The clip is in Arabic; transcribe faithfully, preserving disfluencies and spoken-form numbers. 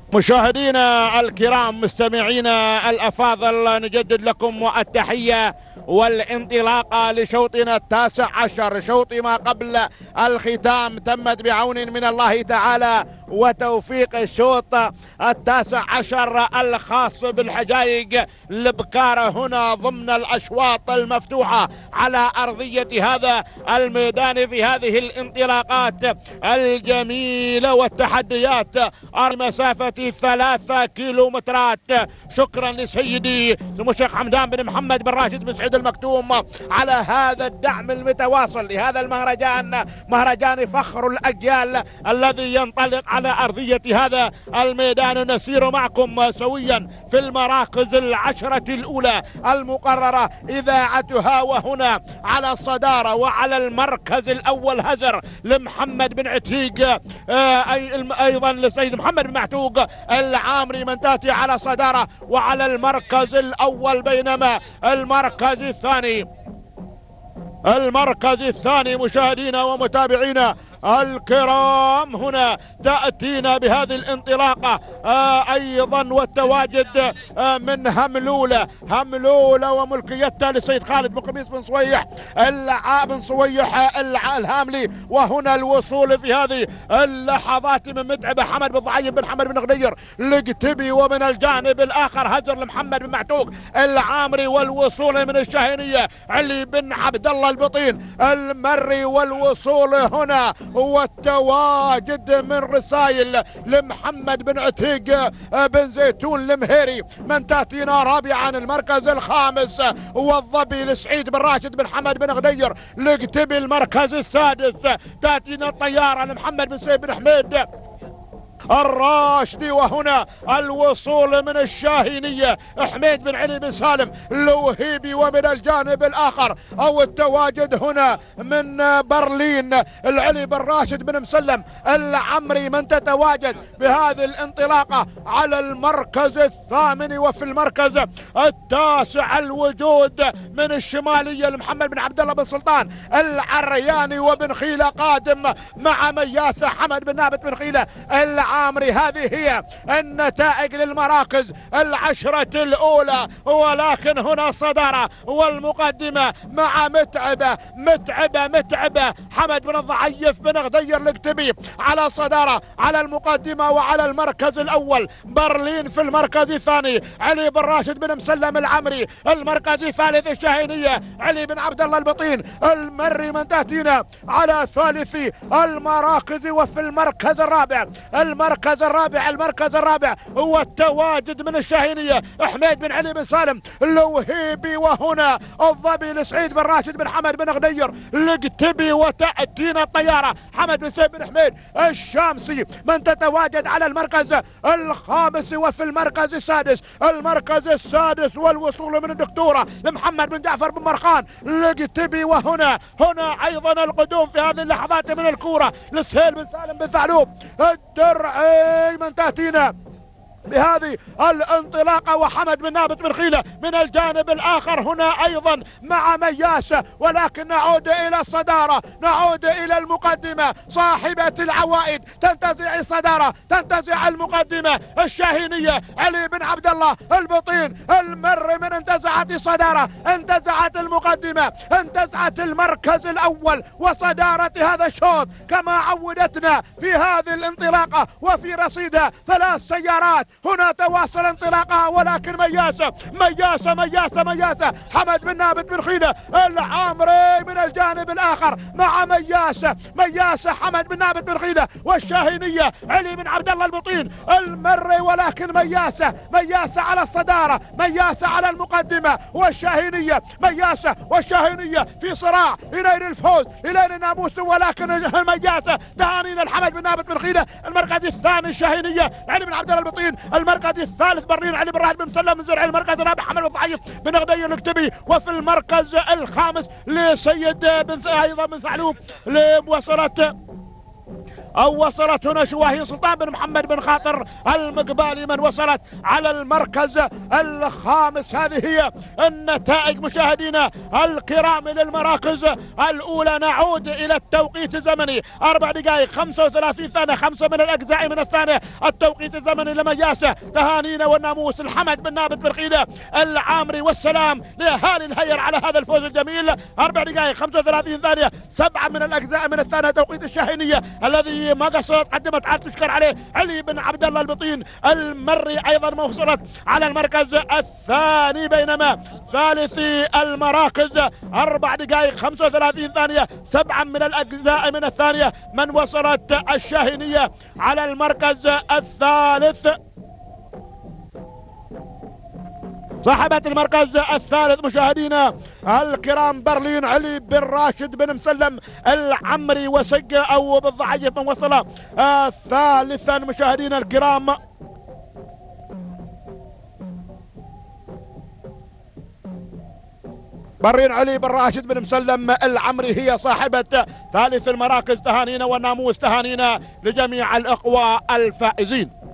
مشاهدينا الكرام مستمعينا الأفاضل، نجدد لكم التحية والانطلاقة لشوطنا التاسع عشر. شوط ما قبل الختام تمت بعون من الله تعالى وتوفيق. الشوط التاسع عشر الخاص بالحجايج البكارة هنا ضمن الأشواط المفتوحة على أرضية هذا الميدان في هذه الانطلاقات الجميلة والتحديات مسافة ثلاثة كيلومترات. شكرا لسيدي سمو الشيخ حمدان بن محمد بن راشد بن سعيد المكتوم على هذا الدعم المتواصل لهذا المهرجان، مهرجان فخر الأجيال الذي ينطلق على أرضية هذا الميدان. نسير معكم سويا في المراكز العشرة الأولى المقررة إذاعتها، وهنا على الصدارة وعلى المركز الأول هزر لمحمد بن عتيق، أيضا لسيد محمد بن معتوق العامري من تأتي على صدارة وعلى المركز الأول، بينما المركز الثاني المركز الثاني مشاهدينا ومتابعينا الكرام هنا تأتينا بهذه الانطلاقة آه أيضا والتواجد آه من هملولة هملولة وملكيتها للسيد خالد بن قميص بن صويح الع... بن صويح الع... الهاملي. وهنا الوصول في هذه اللحظات من متعبة حمد بن ضعيب بن حمد بن غدير القتبي، ومن الجانب الآخر هزر لمحمد بن معتوق العامري، والوصول من الشاهينية علي بن عبد الله البطين المري. والوصول هنا والتواجد من رسائل لمحمد بن عتيق بن زيتون المهيري من تأتينا رابعا. المركز الخامس والظبي لسعيد بن راشد بن حمد بن غدير القتبي. المركز السادس تأتينا الطيارة لمحمد بن سيد بن حميد الراشدي. وهنا الوصول من الشاهينية حميد بن علي بن سالم الوهيبي، ومن الجانب الآخر أو التواجد هنا من برلين العلي بن راشد بن مسلم العمري من تتواجد بهذه الانطلاقة على المركز الثامن. وفي المركز التاسع الوجود من الشمالية لمحمد بن عبد الله بن سلطان العرياني وبن خيلة قادم مع مياسة حمد بن نابت بن خيلة العامري. هذه هي النتائج للمراكز العشرة الأولى، ولكن هنا صدارة والمقدمة مع متعبة متعبة متعبة حمد بن الضعيف بن غدير القتبي على صدارة على المقدمة. وعلى المركز الأول برلين. في المركز الثاني علي بن راشد بن مسلم العمري. المركز الثالث الشاهينية علي بن عبد الله البطين المري من تأتينا على ثالث المراكز. وفي المركز الرابع المركز الرابع المركز الرابع هو التواجد من الشاهينية حميد بن علي بن سالم الوهيبي. وهنا الظبي لسعيد بن راشد بن حمد بن غدير القتبي. وتأتينا الطيارة حمد بن سيد بن حميد الشامسي من تتواجد على المركز الخامس. وفي المركز السادس المركز السادس والوصول من الدكتورة لمحمد بن جعفر بن مرخان القتبي. وهنا هنا أيضا القدوم في هذه اللحظات من الكورة لسهيل بن سالم بن ثعلوب الدرعي من تأتينا بهذه الانطلاقة. وحمد بن نابت بن خيلة من الجانب الآخر هنا أيضا مع مياسة. ولكن نعود إلى الصدارة، نعود إلى المقدمة صاحبة العوائد تنتزع الصدارة تنتزع المقدمة الشاهينية علي بن عبد الله البطين المر من انتزعت الصدارة انتزعت المقدمة انتزعت المركز الأول وصدارة هذا الشوط كما عودتنا في هذه الانطلاقة. وفي رصيدها ثلاث سيارات. هنا تواصل انطلاقها، ولكن مياسة مياسة مياسة مياسة حمد بن نابت بن خيلة العامري من الجانب الآخر مع مياسة مياسة حمد بن نابت بن خيلة والشاهينية علي بن عبد الله البطين المري. ولكن مياسة مياسة على الصدارة مياسة على المقدمة والشاهينية مياسة والشاهينية في صراع إلى الفوز إلى الناموس. ولكن مياسة تهانينا الحمد بن نابت بن خيلة. المركز الثاني الشاهينية علي بن عبد الله البطين. المركز الثالث برلين علي بن راشد بن مسلم بن زرعي. المركز الرابع حمد بن ضعيف بن غدير الكتبي. وفي المركز الخامس لسيد بن ايضا بن ثعلوب لمواصلة أو وصلت هنا شواهين سلطان بن محمد بن خاطر المقبالي من وصلت على المركز الخامس. هذه هي النتائج مشاهدينا الكرام للمراكز الأولى. نعود إلى التوقيت الزمني أربع دقائق خمسة وثلاثين ثانية، خمسة من الأجزاء من الثانية التوقيت الزمني لمجاسة تهانينا والناموس الحمد بن نابت بن خيلة العامري والسلام لأهالي الهير على هذا الفوز الجميل. أربع دقائق خمسة وثلاثين ثانية، سبعة من الأجزاء من الثانية توقيت الشاهينية الذي ما قصرت، قدمت عاد تشكر عليه علي بن عبد الله البطين المري ايضا ما وصلت على المركز الثاني، بينما ثالثي المراكز اربع دقائق خمسة وثلاثين ثانيه، سبعه من الاجزاء من الثانيه من وصلت الشاهينيه على المركز الثالث. صاحبة المركز الثالث مشاهدينا الكرام برلين علي بن راشد بن مسلم العمري وسج او بالضعيف من وصل آه ثالثا مشاهدينا الكرام. برين علي بن راشد بن مسلم العمري هي صاحبة ثالث المراكز. تهانينا والناموس، تهانينا لجميع الأقوى الفائزين.